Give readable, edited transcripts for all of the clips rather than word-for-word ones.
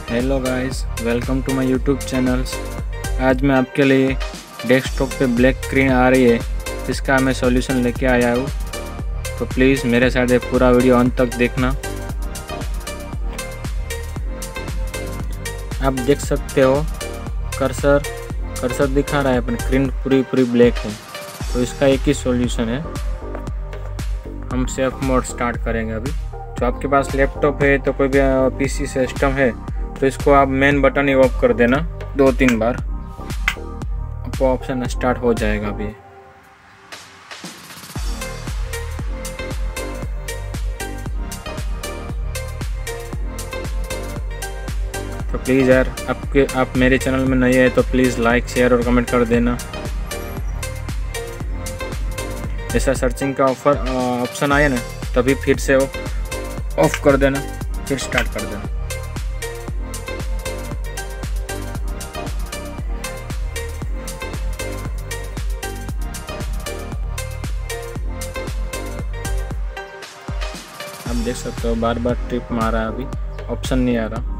Hello guys, welcome to my YouTube channels. आज मैं आपके लिए डेस्कटॉप पे ब्लैक स्क्रीन आ रही है, इसका मैं सॉल्यूशन लेके आया हूँ। तो प्लीज़ मेरे साथ ये पूरा वीडियो अंत तक देखना। आप देख सकते हो कर्सर दिखा रहा है, अपन स्क्रीन पूरी ब्लैक है। तो इसका एक ही सॉल्यूशन है, हम सेफ मोड स्टार्ट करेंगे। अभी जो आपके पास लैपटॉप है तो कोई भी पीसी सिस्टम है तो इसको आप मेन बटन ही ऑफ कर देना 2-3 बार, आपको ऑप्शन स्टार्ट हो जाएगा। अभी तो प्लीज़ यार, आप मेरे चैनल में नए हैं तो प्लीज़ लाइक शेयर और कमेंट कर देना। ऐसा सर्चिंग का ऑप्शन आया ना, तभी फिर से ऑफ कर देना, फिर स्टार्ट कर देना। आप देख सकते हो बार बार ट्रिप मारा है, अभी ऑप्शन नहीं आ रहा।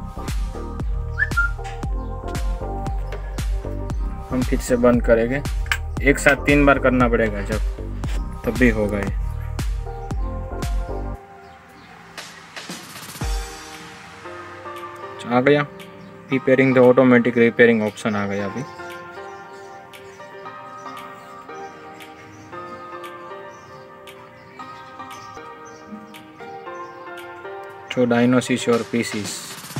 हम फिर से बंद करेंगे, एक साथ 3 बार करना पड़ेगा, तब भी होगा ये। आ गया repairing, the automatic repairing option आ गया अभी। to diagnose your PCs।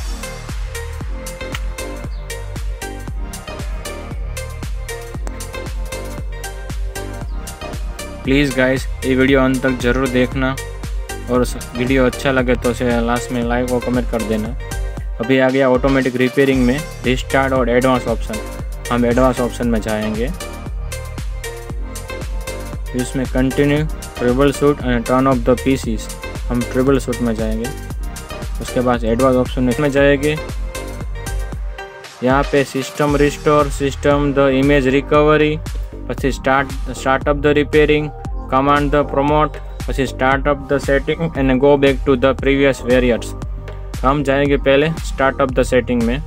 Please guys, ये वीडियो अंत तक ज़रूर देखना, और वीडियो अच्छा लगे तो उसे लास्ट में लाइक और कमेंट कर देना। अभी आ गया ऑटोमेटिक रिपेयरिंग में रिस्टार्ट और एडवांस ऑप्शन। हम एडवांस ऑप्शन में जाएंगे, इसमें continue troubleshoot and turn off the PCs, हम ट्रिबल शूट में जाएंगे। उसके बाद एडवांस ऑप्शन में जाएंगे, यहाँ पे system restore, system the image recovery, પછી startup the repairing, command the prompt, પછી startup the setting and go back to the previous variants. हम जाएंगे पहले स्टार्टअप द सेटिंग में।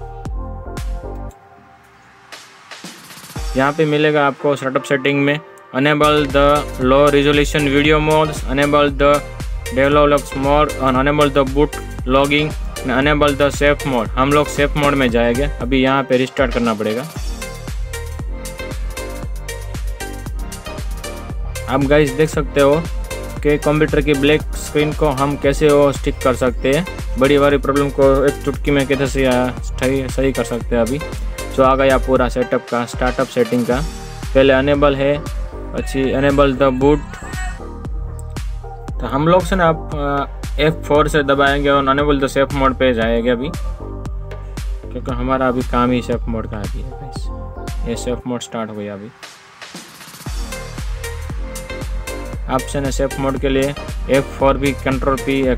यहाँ पे मिलेगा आपको स्टार्टअप सेटिंग में enable the low resolution video modes, enable the develops mode, enable the boot logging, enable the safe mode. हम लोग सेफ मोड में जाएंगे। अभी यहाँ पे रिस्टार्ट करना पड़ेगा। आप गाइस देख सकते हो कि कंप्यूटर की ब्लैक स्क्रीन को हम कैसे स्टिक कर सकते हैं। बड़ी वाली प्रॉब्लम को एक चुटकी में कैसे सही कर सकते हैं। अभी जो आ गया पूरा सेटअप का, स्टार्टअप सेटिंग का। पहले अनेबल है, अच्छी अनेबल द बूट। तो हम लोग से ना आप F4 से दबाएंगे और अनेबल द सेफ मोड पे जाएंगे अभी, क्योंकि हमारा अभी काम ही सेफ मोड का अभी है गाइस। ये सेफ मोड स्टार्ट हो गया। अभी ऑप्शन है सेफ मोड के लिए F4 भी, कंट्रोल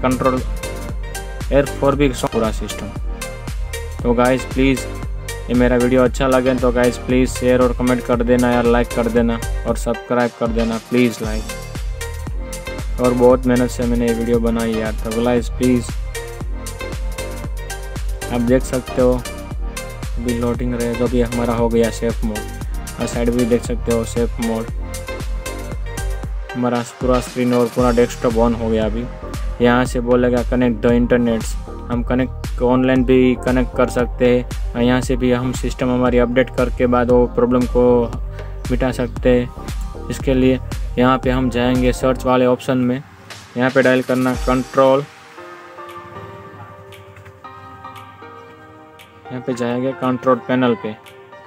F4 भी पूरा सिस्टम। तो गाइस प्लीज़, ये मेरा वीडियो अच्छा लगे तो गाइस प्लीज़ शेयर और कमेंट कर देना यार, लाइक कर देना और सब्सक्राइब कर देना प्लीज़ लाइक। और बहुत मेहनत से मैंने ये वीडियो बनाई यार, तो गाइस प्लीज़। आप देख सकते हो अभी लोडिंग रहे, तो भी हमारा हो गया सेफ मोड। और साइड भी देख सकते हो सेफ मोड, हमारा पूरा स्क्रीन और पूरा डेस्कटॉप ऑन हो गया। अभी यहाँ से बोलेगा कनेक्ट द इंटरनेट्स, हम कनेक्ट ऑनलाइन भी कनेक्ट कर सकते हैं। यहाँ से भी हम सिस्टम हमारी अपडेट करके बाद वो प्रॉब्लम को मिटा सकते हैं। इसके लिए यहाँ पे हम जाएंगे सर्च वाले ऑप्शन में, यहाँ पे डायल करना कंट्रोल, यहाँ पे जाएंगे कंट्रोल पैनल पे।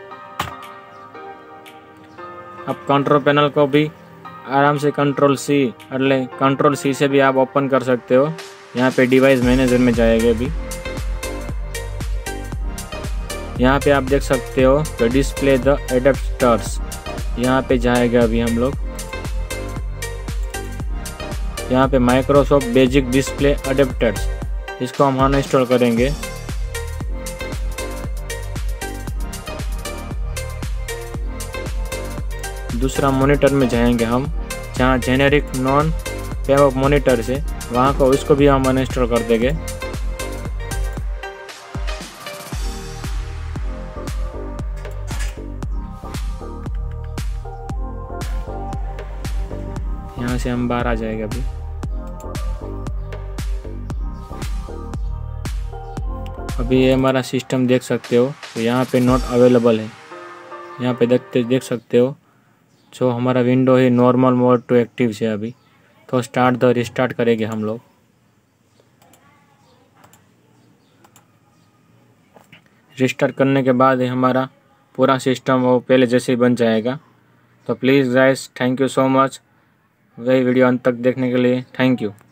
अब कंट्रोल पैनल को भी आराम से कंट्रोल सी से भी आप ओपन कर सकते हो। यहाँ पे डिवाइस मैनेजर में जाएंगे। अभी यहाँ पे आप देख सकते हो तो डिस्प्ले द एडेप्टर्स, यहाँ पे जाएगा अभी हम लोग। यहाँ पे माइक्रोसॉफ्ट बेसिक डिस्प्ले एडेप्टर्स, इसको हम अनइंस्टॉल करेंगे। दूसरा मॉनिटर में जाएंगे हम, जहाँ जेनेरिक नॉन पेव मॉनिटर से वहाँ को इसको भी हम अनइंस्टॉल कर देंगे। यहाँ से हम बाहर आ जाएंगे अभी। अभी ये हमारा सिस्टम देख सकते हो, तो यहाँ पे नॉट अवेलेबल है। यहाँ पे देख सकते हो जो हमारा विंडो है नॉर्मल मोड टू एक्टिव है अभी। तो स्टार्ट द रिस्टार्ट करेंगे हम लोग। रिस्टार्ट करने के बाद हमारा पूरा सिस्टम वो पहले जैसे ही बन जाएगा। तो please guys, thank you so much वही वीडियो अंत तक देखने के लिए। Thank you.